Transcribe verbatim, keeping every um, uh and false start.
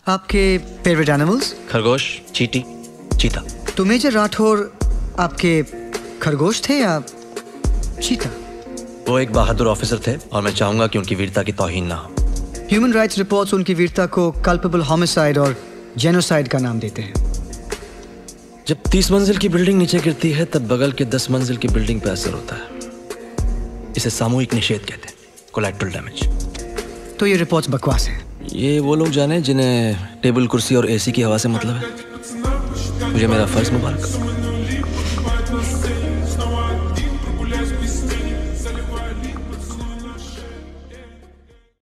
आपके favourite animals? खरगोश, चींटी, चीता। तो मेजर राठौर आपके खरगोश थे या चीता? वो एक बहादुर ऑफिसर थे और मैं चाहूंगा कि उनकी वीरता की तौहीन ना हो। ह्यूमन राइट्स रिपोर्ट्स उनकी वीरता को कल्पेबल होमिसाइड और जेनोसाइड का नाम देते हैं। जब तीस मंजिल की बिल्डिंग नीचे गिरती है तब बगल के दस मंजिल की बिल्डिंग पे असर होता है। इसे सामूहिक निषेध कहते हैं, कोलैटरल डैमेज। तो ये रिपोर्ट्स बकवास हैं। ये वो लोग जाने जिन्हें टेबल कुर्सी और एसी की हवा से मतलब है। मुझे मेरा फर्ज मुबारक।